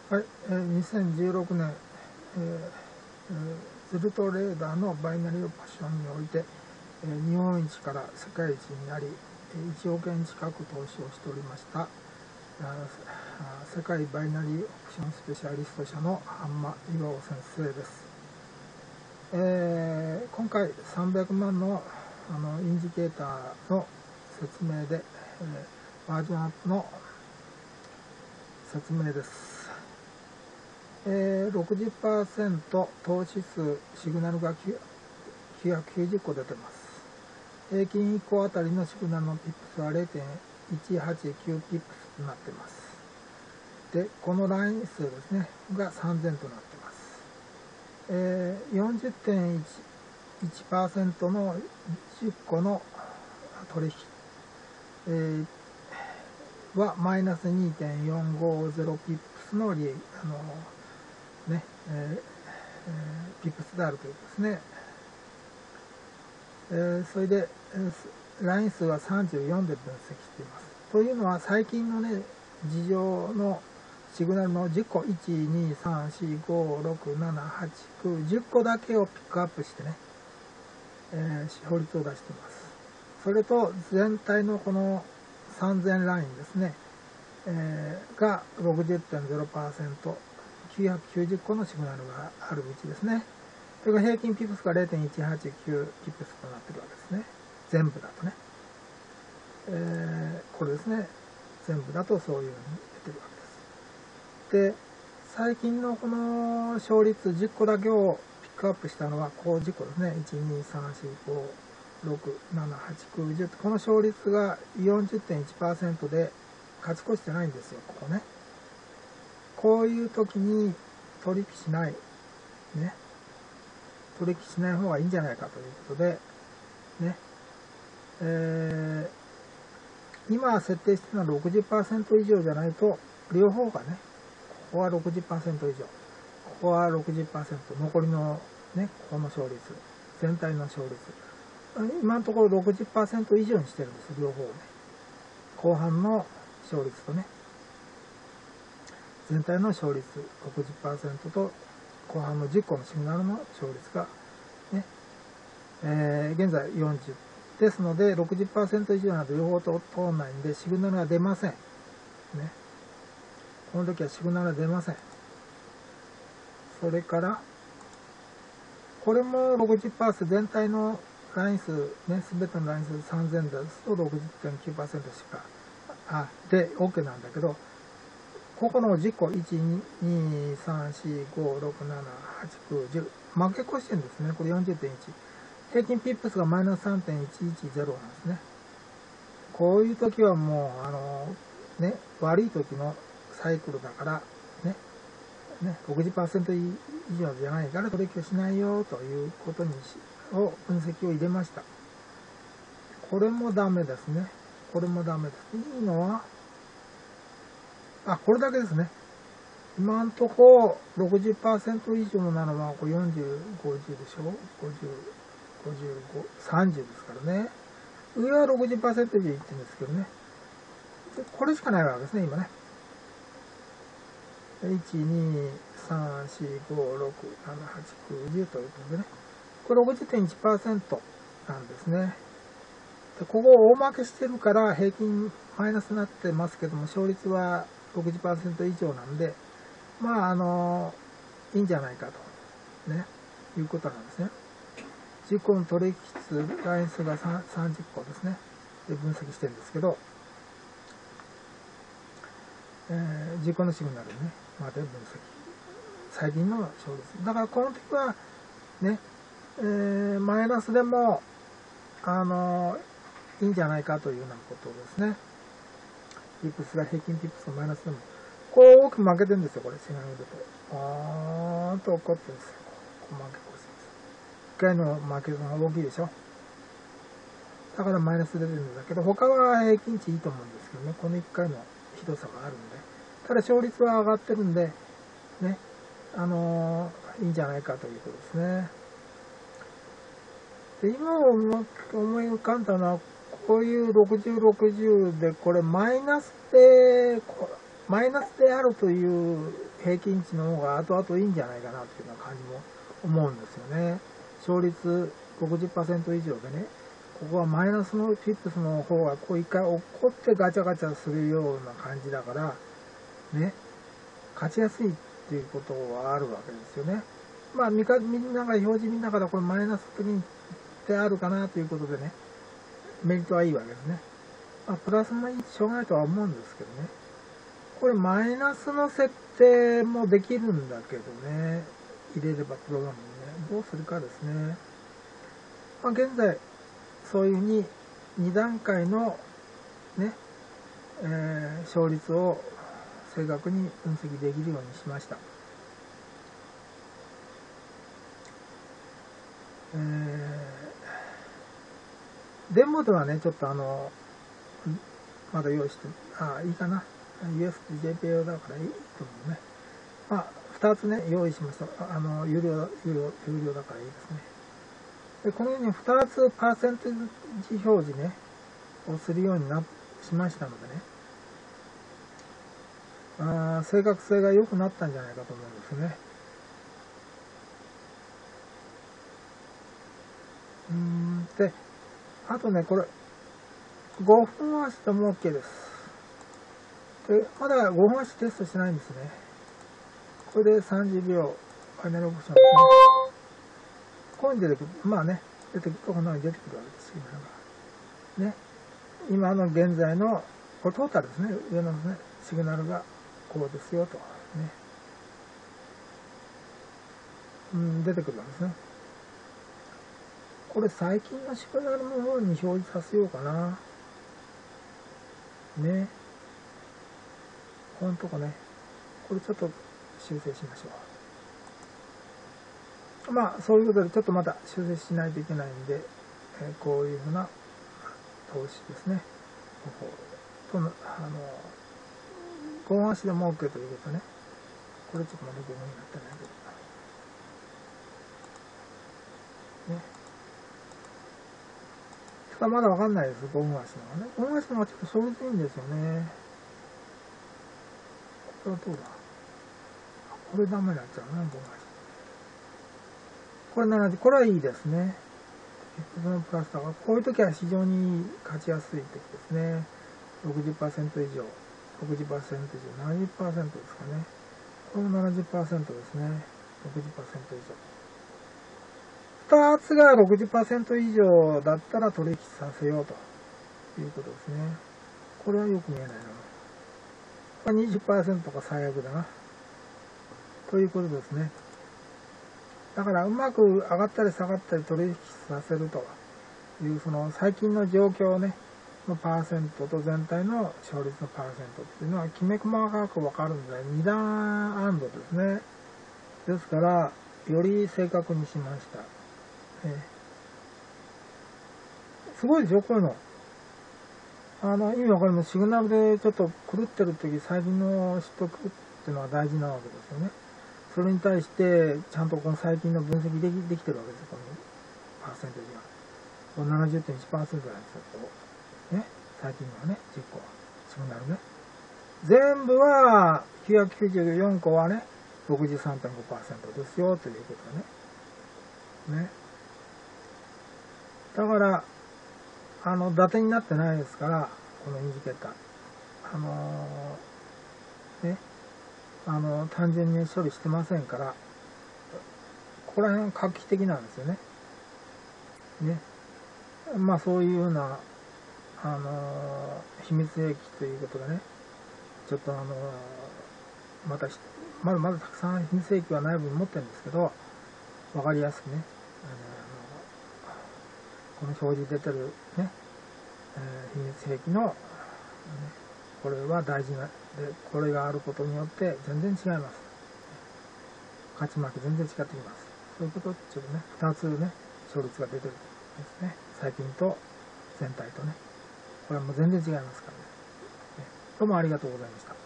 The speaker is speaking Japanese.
はい、2016年、ズルトレーダーのバイナリーオプションにおいて、日本一から世界一になり、1億円近く投資をしておりました、世界バイナリーオプションスペシャリスト社の半間巌先生です。今回300万のインジケーターの説明で、バージョンアップの説明です。60% 投資数シグナルが990個出てます。平均1個あたりのシグナルのピップスは 0.189 ピップスとなっています。で、このライン数ですねが3000となっています。40.1% の10個の取引、はマイナス 2.450 ピップスのピップスであるということですね。それで、ライン数は34で分析しています。というのは最近のね、事情のシグナルの10個、1、2、3、4、5、6、7、8、9、10個だけをピックアップしてね、勝率を出しています。それと全体のこの3000ラインですね、が 60.0%、990個のシグナルがあるうちですね。それから平均ピップスが 0.189 ピップスとなっているわけですね。全部だとね。これですね。全部だとそういうふうに出てるわけです。で、最近のこの勝率10個だけをピックアップしたのは、こう10個ですね。1、2、3、4、5、6、7、8、9、10。この勝率が 40.1% で勝ち越してないんですよ、ここね。こういう時に取引しない、ね。取引しない方がいいんじゃないかということで、ね。今設定しているのは 60% 以上じゃないと、両方がね、ここは 60% 以上、ここは 60%、残りのね、ここの勝率、全体の勝率。今のところ 60% 以上にしてるんです、両方をね。後半の勝率とね、全体の勝率 60% と後半の10個のシグナルの勝率が、ね現在40ですので 60% 以上など両方と通らないんでシグナルが出ません、ね、この時はシグナルが出ません。それからこれも 60% 全体のライン数、ね、全てのライン数3000ですと 60.9% しかで OK なんだけど、ここの10個、1、2、3、4、5、6、7、8、9、10、負け越してるんですね。これ 40.1。平均ピップスがマイナス 3.110 なんですね。こういう時はもう、悪い時のサイクルだから、60% 以上じゃないから取引をしないよということを分析を入れました。これもダメですね。これもダメです。いいのは、これだけですね。今んとこ 60% 以上なのはこれ40、50でしょ ?50、55、30ですからね。上は 60% 以上いってるんですけどね。これしかないわけですね、今ね。1、2、3、4、5、6、7、8、9、10ということでね。これ 60.1% なんですね。でここ大負けしてるから平均マイナスになってますけども、勝率は 60% 以上なんで、いいんじゃないかと、いうことなんですね。10個の取引数、ライン数が30個ですね。で分析してるんですけど、10個のシグナルね、まで分析。最近の勝率。だからこの時は、ね、マイナスでも、いいんじゃないかというようなことですね。ピップスが平均ピップスがマイナスでも。これ大きく負けてるんですよ、これ、シグナルでと。と起こってるんですよ。こう負け越してます。1回の負けが大きいでしょ。だからマイナス出てるんだけど、他は平均値いいと思うんですけどね、この1回のひどさがあるんで。ただ勝率は上がってるんで、ね、いいんじゃないかということですね。で今思い浮かんだのは、こういう60、60で、これマイナスであるという平均値の方が後々いいんじゃないかなというような感じも思うんですよね。勝率 60% 以上でね、ここはマイナスのピップスの方がこう一回落っこってガチャガチャするような感じだから、ね、勝ちやすいっていうことはあるわけですよね。まあみんなが表示見ながらこれマイナス的にってあるかなということでね、メリットはいいわけですね。まあプラスもしょうがないとは思うんですけどね。これマイナスの設定もできるんだけどね、入れればプログラムにね、どうするかですね。まあ、現在そういうふうに2段階のね、勝率を正確に分析できるようにしました。デモではね、ちょっとまだ用意して、いいかな。USJPO だからいいと思うね。まあ、2つね、用意しました。有料だからいいですね。で、このように2つパーセンテージ表示ね、をするようにしましたのでね、正確性が良くなったんじゃないかと思うんですね。で、あとね、これ、5分足でも OK です。で、まだ5分足テストしてないんですね。これで30秒、ファイナルオプションですね。こういうに出てくる。まあね、こんなに出てくるわけですよ。ね。今の現在の、これトータルですね。上のね、シグナルがこうですよと。ね。出てくるわけですね。これ最近のシグナルの方に表示させようかな。ね。このとこね。これちょっと修正しましょう。まあ、そういうことでちょっとまた修正しないといけないんで、こういうふうな投資ですね。5分足でも OK ということね。これちょっとまだ5分になってないけど。ね。まだわかんないです、5分足のがね。5分足のがちょっと勝率いいんですよね。これはどうだ？これダメになっちゃうな、5分足。これ70、これはいいですね。そのプラスだから、こういう時は非常に勝ちやすい時ですね。60% 以上、60% 以上、70% ですかね。これも 70% ですね。60% 以上。2つが 60% 以上だったら取引させようということですね。これはよく見えないな。これ 20% が最悪だな。ということですね。だからうまく上がったり下がったり取引させるという、その最近の状況をね、のパーセントと全体の勝率のパーセントっていうのはきめ細かく分かるんで、2段アンドですね。ですから、より正確にしました。すごいでしょ、こういうの。意味わかります。シグナルでちょっと狂ってるとき、最近の知っとくっていうのは大事なわけですよね。それに対して、ちゃんとこの最近の分析できてるわけですよ、このパーセンテージが。これ 70.1% なんですよ、ね。最近のはね、10個は。シグナルね。全部は、994個はね、63.5% ですよ、ということね。ね。だから、伊達になってないですから、このインジケーター。単純に処理してませんから、ここら辺画期的なんですよね。ね。まあそういうような、秘密兵器ということでね、ちょっとまだたくさん秘密兵器は内部に持ってるんですけど、わかりやすくね、この表示出てるね、秘密兵器の、これは大事な、で、これがあることによって全然違います。勝ち負け全然違ってきます。そういうことをちょっとね、2つね、勝率が出てるんですね。最近と全体とね。これはもう全然違いますからね。どうもありがとうございました。